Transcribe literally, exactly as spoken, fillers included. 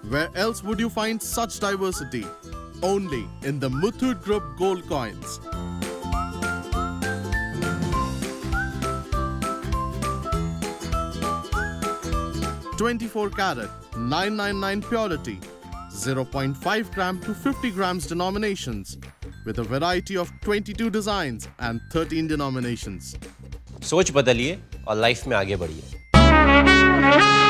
Where else would you find such diversity? Only in the Muthoot Group gold coins. twenty-four carat, nine ninety-nine purity, zero point five gram to fifty grams denominations, with a variety of twenty-two designs and thirteen denominations. सोच बदलिए और life में आगे बढ़िए।